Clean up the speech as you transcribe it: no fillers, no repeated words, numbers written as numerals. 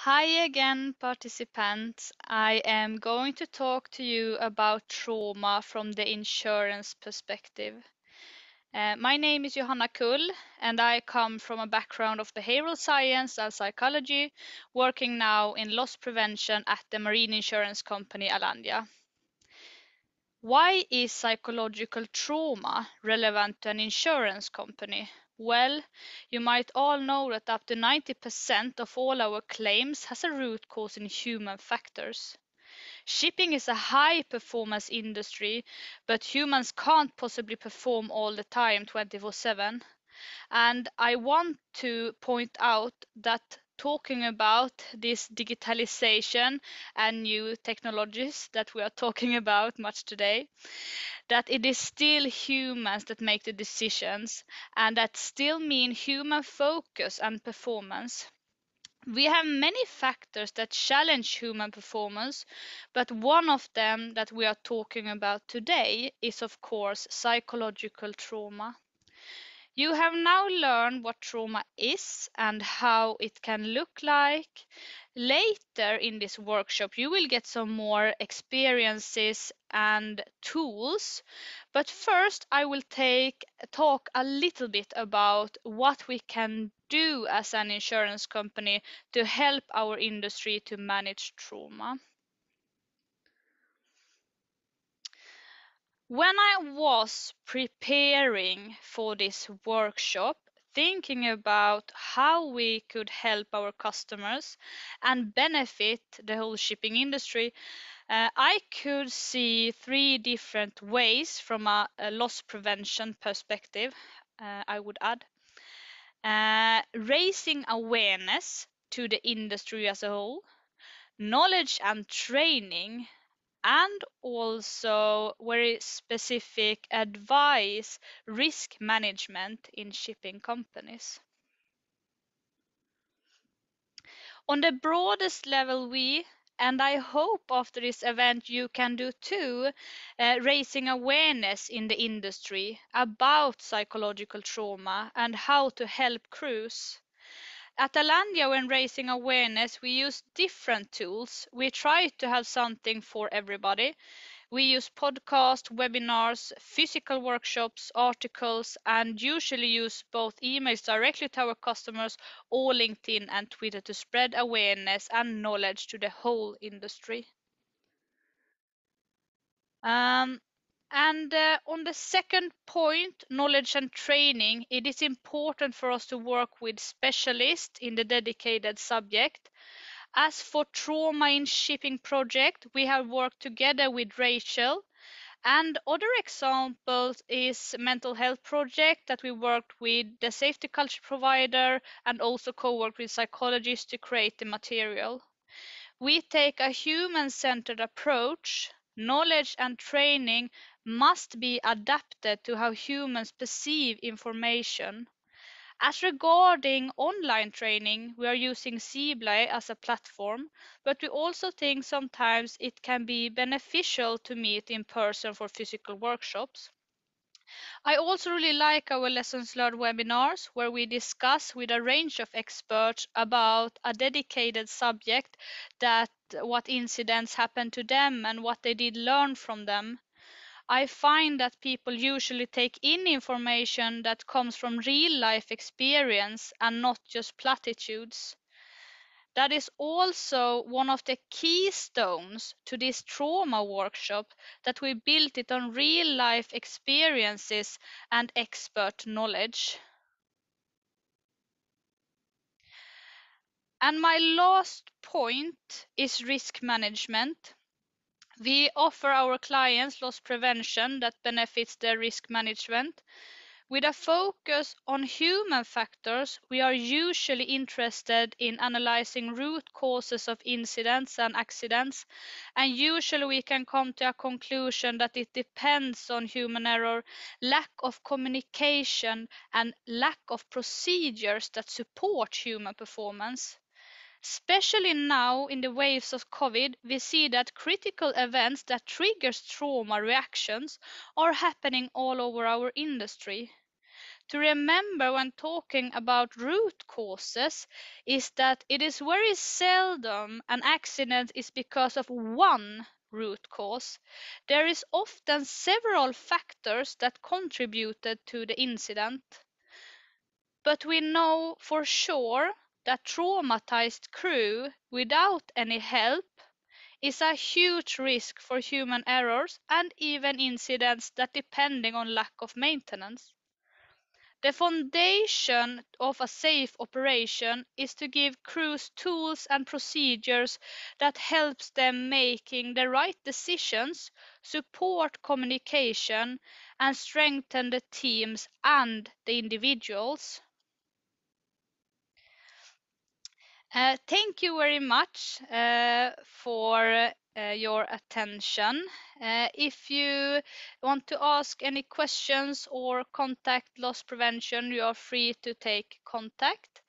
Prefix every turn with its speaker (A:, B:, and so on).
A: Hi again, participants. I am going to talk to you about trauma from the insurance perspective. My name is Johanna Kull, and I come from a background of behavioral science and psychology, working now in loss prevention at the marine insurance company Alandia. Why is psychological trauma relevant to an insurance company? Well, you might all know that up to 90% of all our claims has a root cause in human factors. Shipping is a high performance industry, but humans can't possibly perform all the time 24/7. And I want to point out that talking about this digitalization and new technologies that we are talking about much today, that it is still humans that make the decisions, and that still mean human focus and performance. We have many factors that challenge human performance, but one of them that we are talking about today is, of course, psychological trauma. You have now learned what trauma is and how it can look like. Later in this workshop, you will get some more experiences and tools. But first, I will talk a little bit about what we can do as an insurance company to help our industry to manage trauma. When I was preparing for this workshop, thinking about how we could help our customers and benefit the whole shipping industry, I could see three different ways from a loss prevention perspective, I would add. Raising awareness to the industry as a whole, knowledge and training, and also very specific advice, risk management in shipping companies. On the broadest level, and I hope after this event you can do too, raising awareness in the industry about psychological trauma and how to help crews. At Alandia, when raising awareness, we use different tools. We try to have something for everybody. We use podcasts, webinars, physical workshops, articles, and usually use both emails directly to our customers or LinkedIn and Twitter to spread awareness and knowledge to the whole industry. Um, and on the second point, knowledge and training, it is important for us to work with specialists in the dedicated subject. As for trauma in shipping project, we have worked together with Rachel. And other examples is mental health project that we worked with the safety culture provider and also co-worked with psychologists to create the material. We take a human-centered approach. Knowledge and training must be adapted to how humans perceive information. As regarding online training, we are using Zibla as a platform, but we also think sometimes it can be beneficial to meet in person for physical workshops. I also really like our lessons learned webinars where we discuss with a range of experts about a dedicated subject, that what incidents happened to them and what they did learn from them. I find that people usually take in information that comes from real life experience and not just platitudes. That is also one of the keystones to this trauma workshop, that we built it on real life experiences and expert knowledge. And my last point is risk management. We offer our clients loss prevention that benefits their risk management. With a focus on human factors, we are usually interested in analyzing root causes of incidents and accidents, and usually we can come to a conclusion that it depends on human error, lack of communication, and lack of procedures that support human performance. Especially now in the waves of COVID, we see that critical events that triggers trauma reactions are happening all over our industry. to remember when talking about root causes is that it is very seldom an accident is because of one root cause. There is often several factors that contributed to the incident. But we know for sure that traumatized crew without any help is a huge risk for human errors and even incidents that depending on lack of maintenance. The foundation of a safe operation is to give crews tools and procedures that helps them making the right decisions, support communication and strengthen the teams and the individuals. Thank you very much for your attention. If you want to ask any questions or contact loss prevention, you are free to take contact.